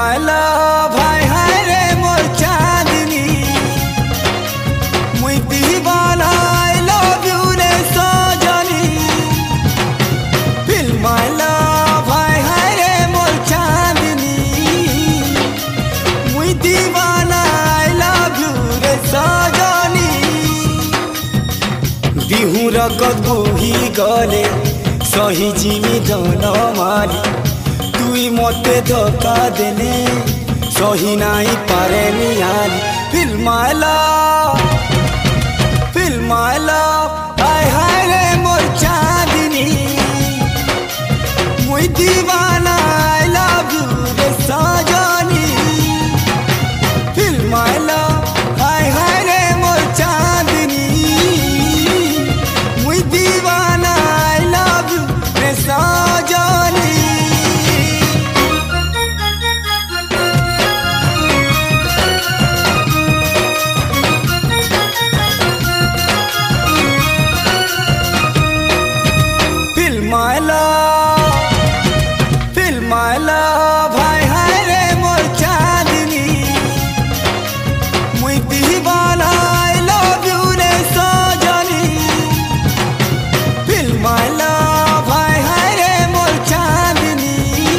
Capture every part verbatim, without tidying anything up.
My love हाय हाय रे मोर चांदनी मुई दीवाना आई लव यू रे सजनी फील माय लव हाय हाय रे मोर चांदनी मुई दीवाना आई लव यू रे सजनी दिहु रगत बोही गले सही जिमी धन मारी तुई मते धोखा देने सही नहीं पारे निहारी feel my love feel my love हाय हाय रे मोर चांदनी मुई दीवाना आई लव यू रे सजनी फील माय लव हाय हाय रे मोर चांदनी मुई दीवाना आई लव यू रे सजनी my love, feel my love, हाय हाय रे मोर चांदनी मुई दीवाना I love you रे सजनी feel my love, हाय हाय रे मोर चांदनी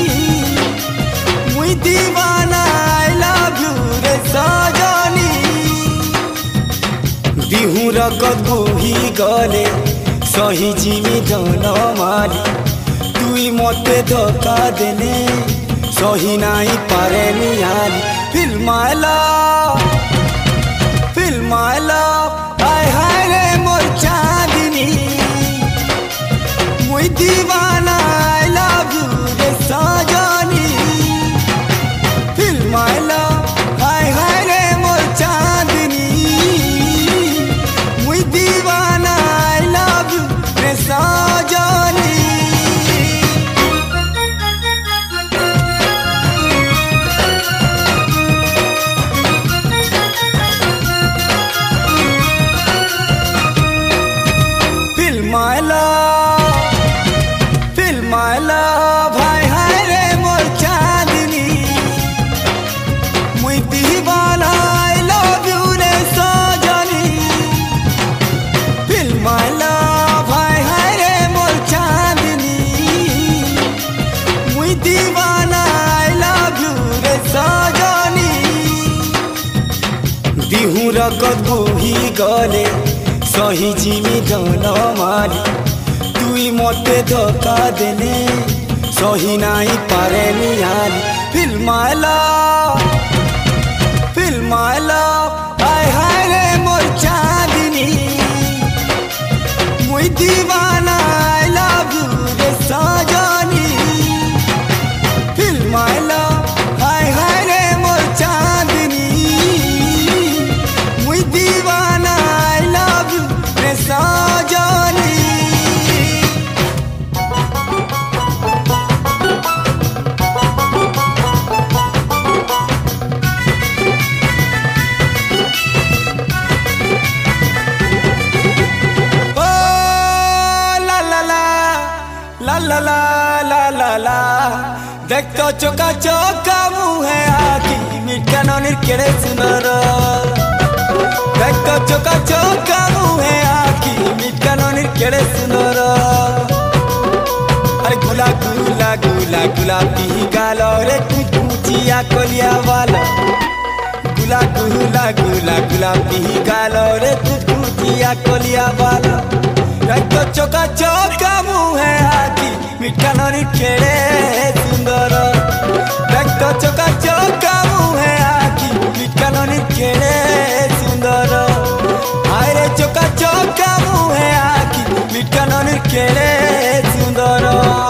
मुई दीवाना I love you रे सजनी दिहु रगत बोही गले सही जिमी धन मारी तुई मते धोखा देने सही नहीं पारे निहारी feel my love feel my love हाय हाय रे मोर चांदनी मुई दीवाना आई लव यू रे सजनी फील माय लव हाय हाय रे मोर चांदनी मुई दीवाना आई लव यू रे सजनी feel my love feel my love हाय हाय रे मोर चांदनी मुई दीवाना आई लव यू रे सजनी फील माय लव हाय हाय रे मोर चांदनी मुई दीवाना आई लव यू रे सजनी दिहु रगत बोही गले सही जिमी धन मारी तुई मते धोखा देने सही नहीं पारे निहारी feel my love feel my love हाय हाय रे मोर चांदनी मुई दीवाना आई लव यू रे सजनी फील माय लव हाय हाय रे मोर चांदनी मुई दीवाना आई लव यू रे सजनी ला ला ला ला ला ला देख तो चोका चोका मुँह है आखी मीठा नौनीर केड़े सुंदर देख तो चोका चोका मुँह है आखी मीठा नौनीर केड़े सुंदर अरे गुला गुला गुला गुलाबी गालो रे कुचिया कोलिया वाला गुला गुला गुला गुलाबी गालो रे कुचिया कोलिया वाला देख तो चोका चोका मुँह है आखी मीठा नौनीर केड़े सुंदर देख तो चोका चोका मुँह है आखी मीठा नौनीर केड़े सुंदर हाय रे चोका चोका मुँह है आखी मीठा नौनीर केड़े सुंदर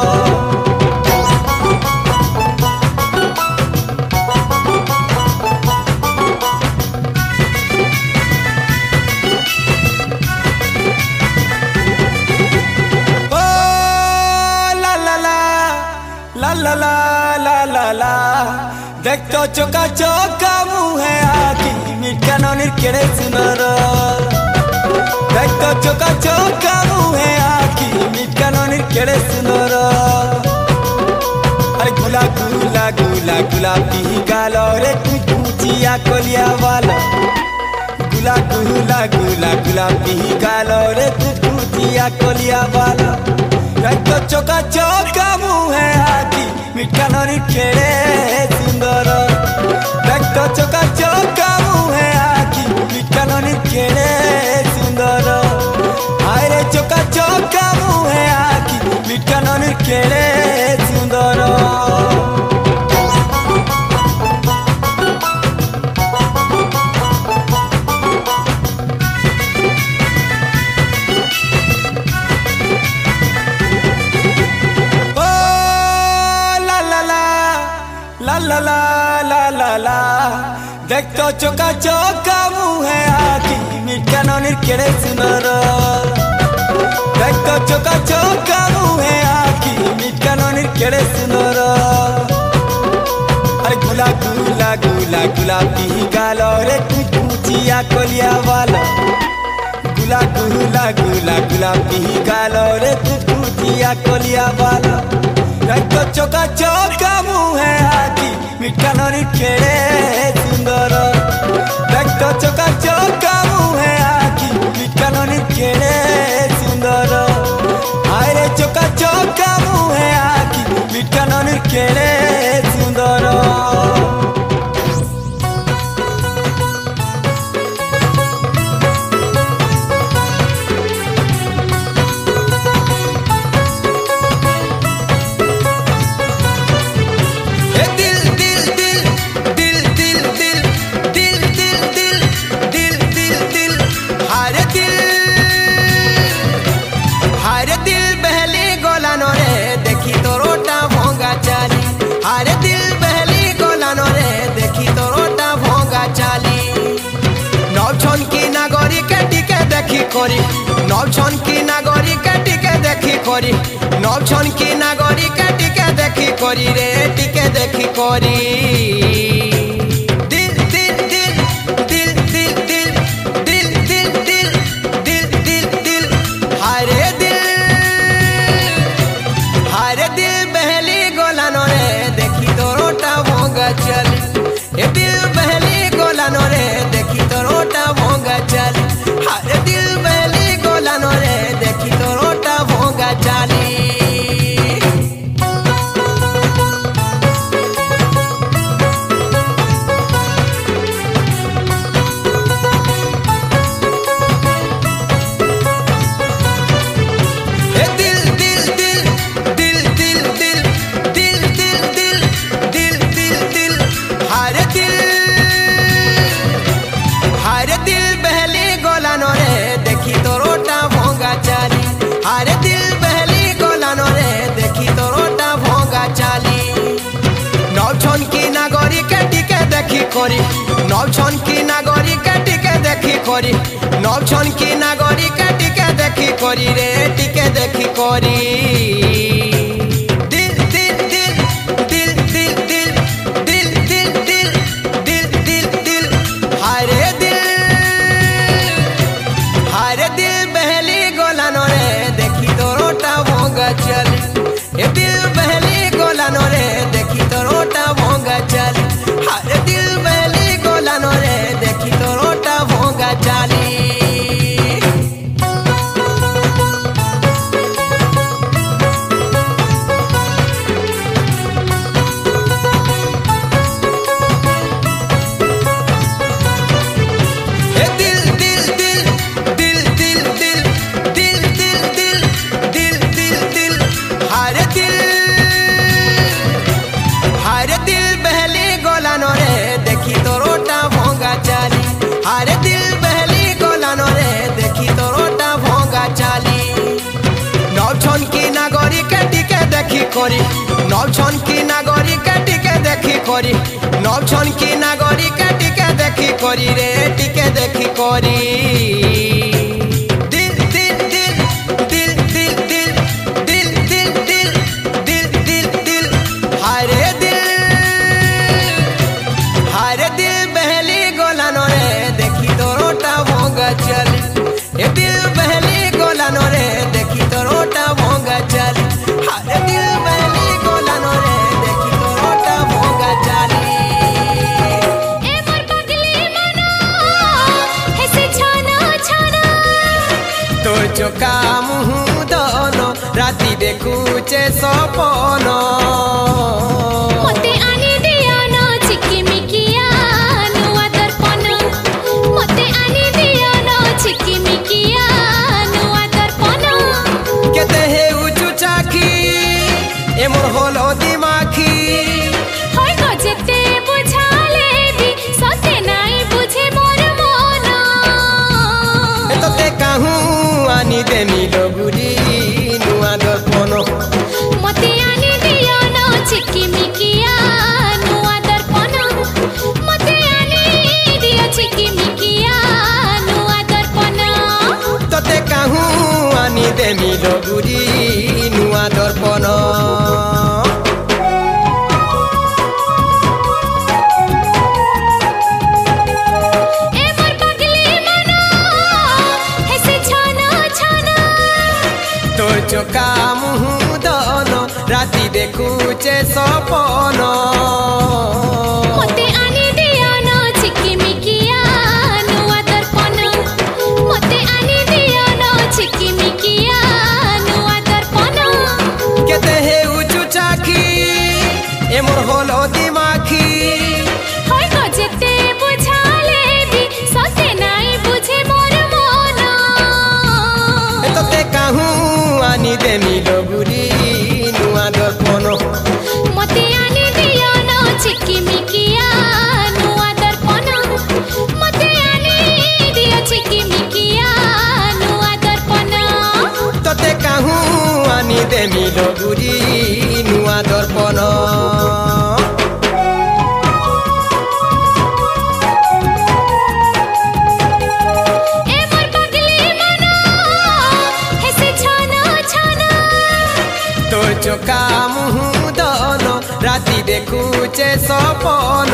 ला ला ला ला ला ला देख तो चोका चोका मुँह है आखी मीठा नौनीर केड़े सुंदर देख तो चोका चोका मुँह है आखी मीठा नौनीर केड़े सुंदर अरे गुला गुला गुला गुलाबी गाल रे कुचिया कलिया वाला गुला गुला गुला गुलाबी गाल रे कुचिया कलिया वाला रक्त चोका चोका मुँह आखि मिठा नरी खेड़े सुंदर रक्त चोका चोका मुँह आखि मिठा नरी खेड़े सुंदर हाय रे चोका चोका मुँह आखि मिठा नरी खेड़े सुंदर ला ला ला ला ला ला देख तो चोका चोका मुँह आखि मिठा ननिर केड़े सुंदर देख तो चोका चोका मुँह आखि मिठा ननिर केड़े सुंदर अरे गुला गुला गुला गुलाबी गाल रे कुचिया कलिया वाला गुला गुला गुला गुलाबी गाल रे कुचिया कलिया वाला रक्त चोका चोका मुँह आखि मिठा नरी खेड़े सुंदर रक्त चोका चोका मुँह आखि मिठा नरी खेड़े सुंदर हाय रे चोका चोका मुँह आखि मिठा नरी खेड़े सुंदर करी नौछन की नागरिक टिके देखी करी नौछन की नागरिक टिके देखी करी रे टिके देखी करी दिल दिल दिल दिल दिल दिल दिल दिल दिल दिल दिल दिल हारे दिल हारे दिल बहली गोलानो रे देखी तोरोटा भोंगा चली ए दिल बहली गोलानो रे देखी तोरोटा भोंगा चली हारे दिल रे देखी तो रोटा भोंगा चाली करी नौछन की नागरिक टिके देखी करी नौछन की नागरिक टिके देखी करी रे टिके देखी करी दिल दिल दिल दिल दिल दिल दिल दिल दिल दिल दिल दिल हारे दिल हारे दिल बहली गोलानो रे देखी तो रोटा भोंगा चली ए दिल बहली गोलानो रे देखी तो रोटा भोंगा चली हारे दिल रे देखी तो रोटा भोंगा चाली करी नौछन की नागरिक टिके देखी करी नौछन की नागरिक टिके देखी करी रे टिके देखी करी दिल दिल दिल दिल दिल दिल दिल दिल दिल दिल दिल दिल हारे दिल हारे दिल बहली गोलानो रे देखी तो रोटा भोंगा चली ए दिल बहली गोलानो रे देखी तो रोटा भोंगा चली हारे दिल बहली गोलानो रे देखी तो चोका मुहु दन राति देखुचे सपन मते आनी दिया न चिकिमिकिया नुआ दर्पण मते आनी दिया न चिकिमिकिया नुआ दर्पण केते हे उचु चाखी ए मोर होलो दिमाखी होय गो जेते बुझाले भी सते नाई बुझे मोर मन ए तते काहू आनी देमी लगुरी नुआ दर्पण मते आनी दिया न चिकिमिकिया नुआ दर्पण मते आनी दिया चिकिमिकिया नुआ दर्पण तते काहू आनी देमी लगुरी नुआ दर्पण ए मोर पगली मनो हेसे छाना छाना तोर चोका मुहु दन राति देखुचे सपन मते आनी दिया न चिकिमिकिया नुआ दर्पण मते आनी दिया न चिकिमिकिया नुआ दर्पण केते हे उचु चाखी ए मोर होलो दिमाखी होय गो जेते बुझाले भी सते नाई बुझे मोर मन ए तते काहू आनी देमी लगुरी नुआ दर्पण मते आनी दिया न चिकिमिकिया नुआ दर्पण मते आनी दिया चिकिमिकिया नुआ दर्पण तते काहू आनी देमी लगुरी नुआ दर्पण ए मोर पगली मनो हेसे छाना छाना तोर चोका मुहु दन राति देखुचे सपन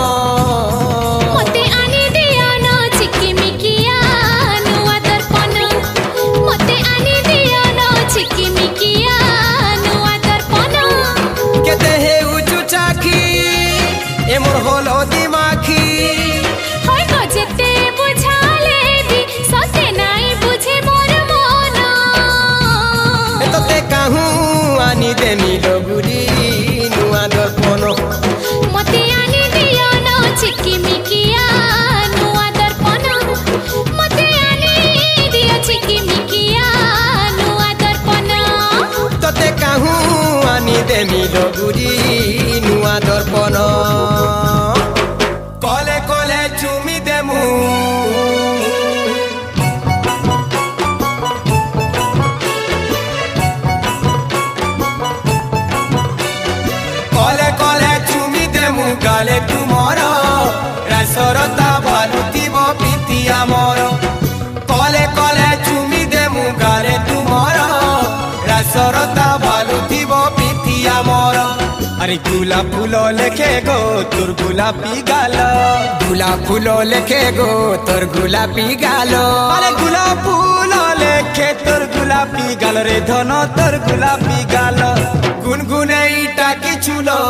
मते आनी दिया न चिकिमिकिया नुआ दर्पण मते आनी दिया न चिकिमिकिया नुआ दर्पण केते हे उचु चाखी ए मोर होलो दिमाखी होय गो जेते बुझाले भी सते नाई बुझे मोर मन ए तते काहू आनी देमी लगुरी नुआ दर्पण मते आनी दिया न चिकिमिकिया नुआ दर्पण मते आनी दिया चिकिमिकिया नुआ दर्पण तते काहू आनी देमी लगुरी नुआ दर्पण कले कले चुमी देमु कले कले चुमी देमु गाले तुमर रासरता भालुथिब पितिया मोर कले कले चुमी देमु गाले तुमर रासरता भालुथिब पितिया मोर अरे गुला फूलो लेखे गो तोर गुलाबी गाल गुला फूलो लेखे गो तोर गुलाबी गालो अरे गुला फूलो लेखे तोर गुलाबी गाल रे धन तोर गुलाबी गाल गुनगुने इटा की चुलो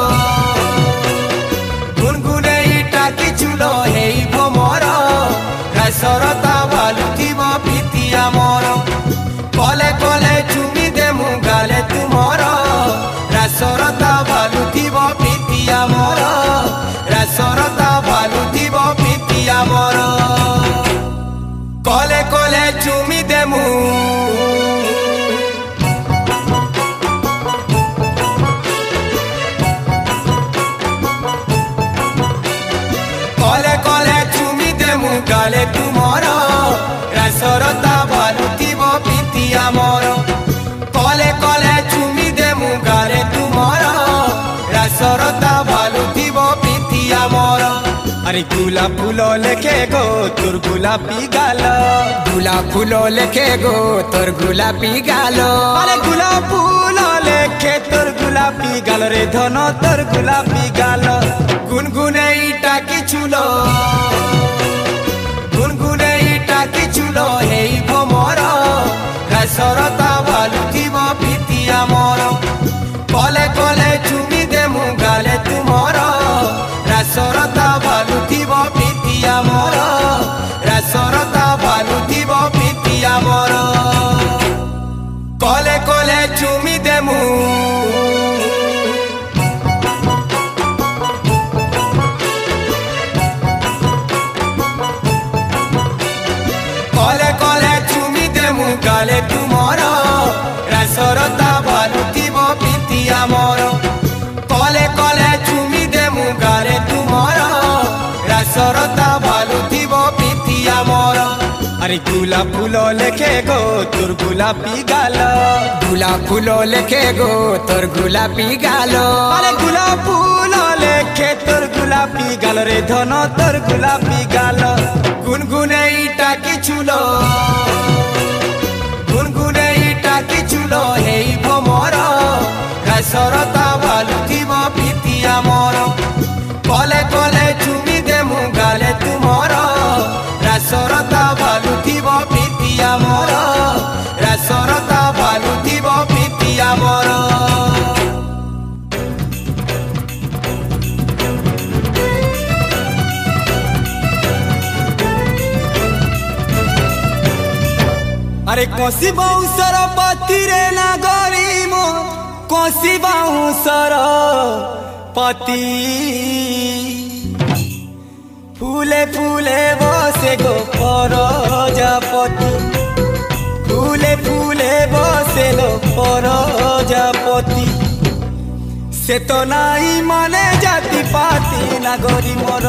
गुनगुने इटा की चुलो हे भमर रासरता भालुथिब पितिया मोर कले कले चुमी देमु गाले तुमर रासरता भालुथिब पितिया मोर रासरता भालुथिब पितिया मोर कले कले चुमी देमु कले कले चुमी देमु गाले तुमर रासरता भालुथिब पितिया मोर कले कले चुमी देमु गाले तुमर रासरता भालुथिब पितिया मोर अरे गुला फूलो लेखे गो तोर गुलाबी गाल गुला फूलो लेखे गो तोर गुलाबी गालो अरे गुला फूलो लेखे तोर गुलाबी गाल रे धन तोर गुलाबी गाल गुनगुने इटा की चुलो गुनगुने इटा की चुलो हे भमर रासरता भालुथिब पितिया मोर कले कले चुमी देमु गाले तुमर रासरता भालुथिब पितिया मोर रासरता भालुथिब पितिया मोर। गाले तुमर रासरता भालुथिबो पितिया मोर कले कले चुमी देमु गाले तुमर रासरता भालुथिबो पितिया मोर अरे गुला फूलो लेखे गो तोर गुलाबी गालो गुला फूलो लेखे गो तोर गुलाबी गालो अरे गुला फूलो लेखे तोर गुलाबी गालो रे धन तोर गुलाबी गालो गुनगुने इटा किछुलो गुनगुने इटा किछुलो हेई भमर रासरता भालुथिबो पितिया मोर कले कले चुमी देमु गाले तुमर रासरता भालुथिबो पितिया मोर रासरता भालुथिबो पितिया मोर अरे कोसी बाउसर पति रे नागरी मो कोसी बाउसर पति फूले फूले बसे गो प्रजापति फूले फूले बसे लो प्रजापति से तो नाई माने जाति पाति नागरी मोर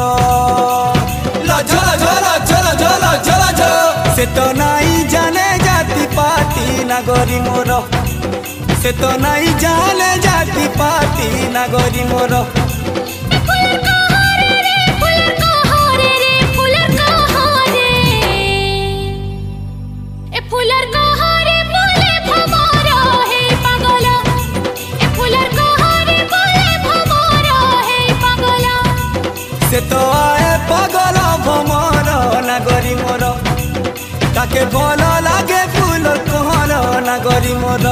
झल झल झल झल झल झल से तो नाई जाने जाति पाति नागरी मोर से तो नाई जाने जाति पाति नागरी मोर से तो आए पागल भमर नागरी मोर ताके भल लागे फूल कहर नागरी मोर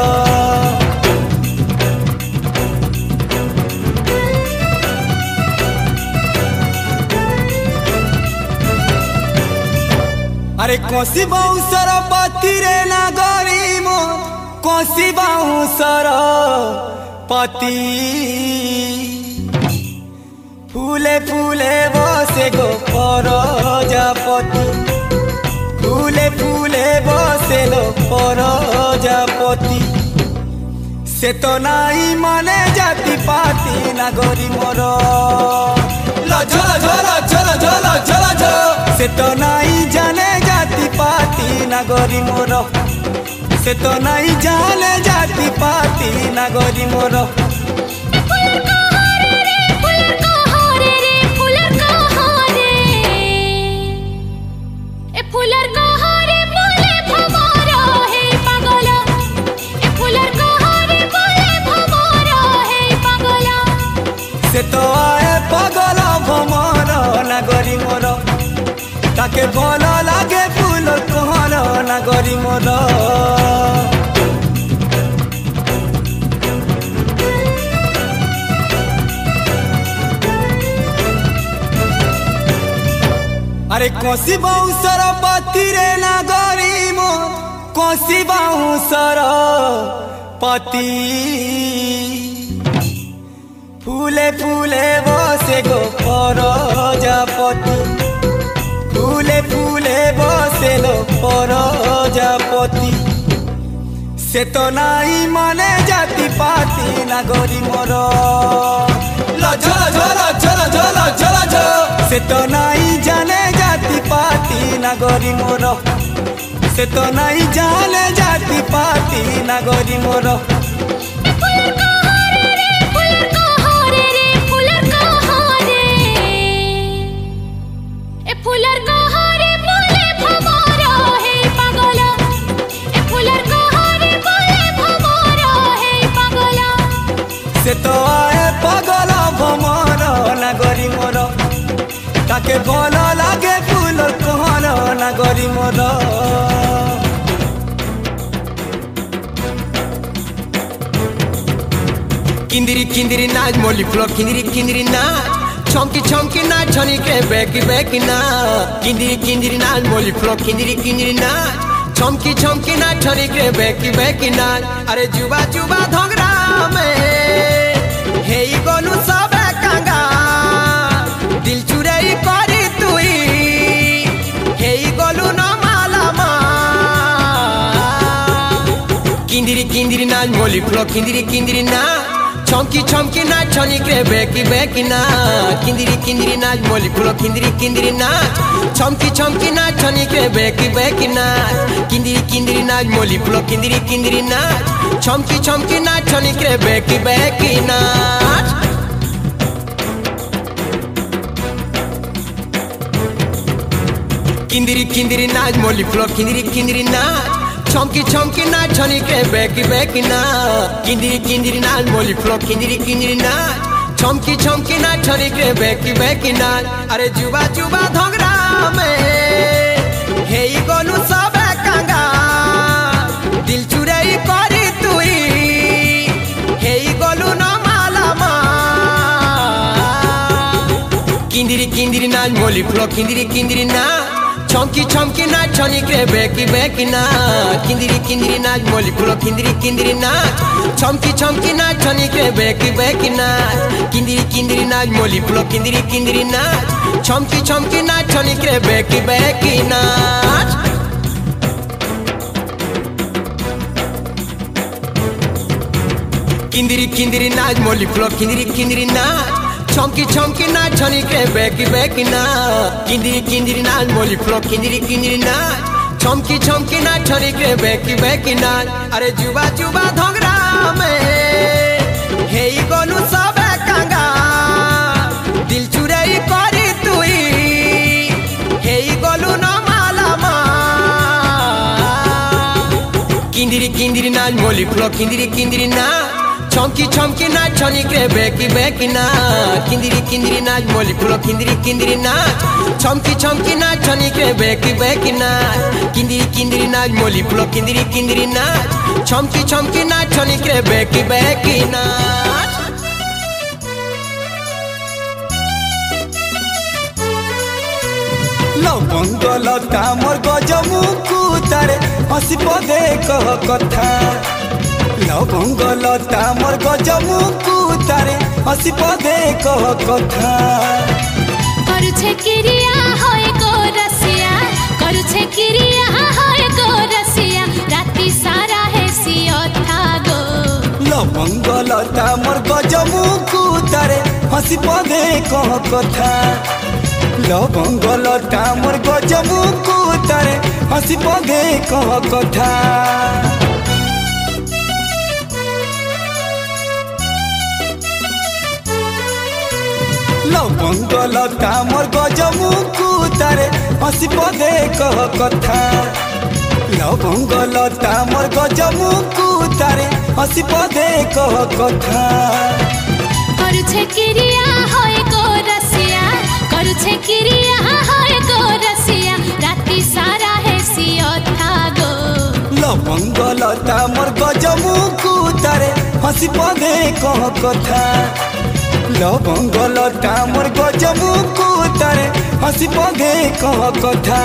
अरे कोसी बाउसर पति रे नागरी मोर कोसी बाउसर पति फूले फूले बसे गो प्रजापति फूले फूले बसे लो प्रजापति से तो नाई माने जाति पाति नागरी मोर झल झल झल झल झल झल से तो नाई जाने जाति पाति नागरी मोर से तो नाई जाने जाति पाति नागरी मोर से तो आए पागल भमर नागरी मोर ताके भल लागे फूल कहर नागरी मोर अरे कोसी बाउसर पति रे नागरी मोर कोसी बाउसर पति फूले फूले बसे गो प्रजापति फूले फूले बसे लो प्रजापति से तो नाई माने जाति पाति नागरी मोर झल झल झल झल झल झल से तो नाई जाने जाति पाति नागरी मोर से तो नाई जाने जाति पाति नागरी मोर से तो आए पागल भमर नागरी मोर ताके भल लागे फूल कहर नागरी मोर किंदिरी किंदिरी नाच मोली फ्लो किंदिरी किंदिरी नाच छमकी छमकी नाच छनी के बेकी बेकी नाच किंदिरी किंदिरी नाच मोली फ्लो किंदिरी किंदिरी नाच छमकी छमकी नाच छनी के बेकी बेकी नाच अरे जुबा जुबा धोगरा में हेई गोलू सब कांगा दिल चुराई करी तुई हेई गोलू न माला मा मोली फ्लो किंदिरी किंदिरी ना चमकी चमकी ना छनिक रे बेकी बेकी ना किंदिरी किंदिरी ना मोली फ्लो किंदिरी किंदिरी ना चमकी चमकी ना छनिक रे बेकी बेकी ना किंदिरी किंदिरी ना मोली फ्लो किंदिरी किंदिरी ना चमकी चमकी ना छनिक रे बेकी बेकी ना किंदिरी किंदिरी नाच मोली फ्लो किंदिरी किंदिरी नाच चमकी चमकी नाच छनिक रे बेकी बेकी ना किंदिरी किंदिरी नाच मोली फ्लो किंदिरी किंदिरी नाच चमकी चमकी नाच छनिक रे बेकी बेकी ना अरे जुबा जुबा धोगरा में हे गोलू सब कांगा दिल चुराई करी तुई हे गोलू ना माला मा किंदिरी किंदिरी नाच मोली फ्लो किंदिरी किंदिरी ना चमकी चमकी ना छनिक रे बेकी बेकी ना किंदिरी किंदिरी नाच मोली फ्लो किंदिरी किंदिरी ना चमकी चमकी ना छनिक रे बेकी बेकी ना किंदिरी किंदिरी नाच मोली फ्लो किंदिरी किंदिरी ना चमकी चमकी ना छनिक रे बेकी बेकी ना किंदिरी किंदिरी नाच मोली फ्लो किंदिरी किंदिरी ना चमकी चमकी ना छनिक रे बेकी बेकी ना किंदिरी किंदिरी नाच मोली फ्लो किंदिरी किंदिरी ना चमकी चमकी ना छनिक रे बेकी बेकी ना अरे जुबा जुबा धोगरा में हे गोलू सब कांगा दिल चुराई करी तुई हे गोलू ना माला मा किंदिरी किंदिरी नाच मोली फ्लो किंदिरी किंदिरी ना चमकी चमकी ना छनिक रे बेकी बेकी ना किंदिरी किंदिरी नाच मोली फ्लो किंदिरी किंदिरी ना चमकी चमकी ना छनिक रे बेकी बेकी ना किंदिरी किंदिरी नाच मोली फ्लो किंदिरी किंदिरी ना चमकी चमकी ना छनिक रे बेकी बेकी ना लवंग लता मोर गजमुकु तारे हसी पदे कह कथा लवंग लता मोर गजमुकु तारे हसी पदे कह कथा करुछे किरिया होय गो रसिया करुछे किरिया होय गो रसिया राती सारा है सियथा गो लवंग लता मोर गजमुकु तारे हसी पदे कह कथा लवंग लता मोर गजमुकु तारे हसी पदे कह कथा लवंग लता मोर गजमुकु तारे हसी पदे कह कथा लवंग लता मोर गजमुकु तारे हसी पदे कह कथा करुछे किरिया होय गो रसिया करुछे किरिया होय गो रसिया राती सारा है सियथा गो लवंग लता मोर गजमुकु तारे हसी पदे कह कथा लवंग लता मोर गजमुकु तारे हसी पदे कह कथा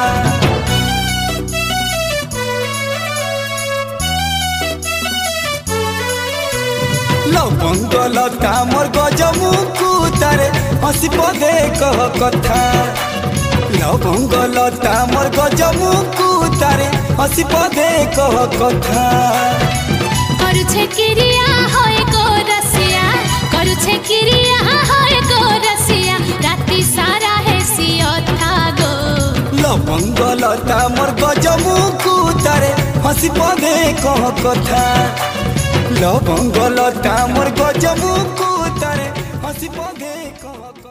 लवंग लता मोर गजमुकु तारे हसी पदे कह कथा लवंग लता मोर गजमुकु तारे हसी पदे कह कथा करुछे किरिया होय गो रसिया करुछे किरिया होय गो रसिया राती सारा है सियथा गो लवंग लता मोर गजमुकु तारे हसी पदे कह कथा लवंग लता मोर गजमुकु तारे हसी पदे कह कथा।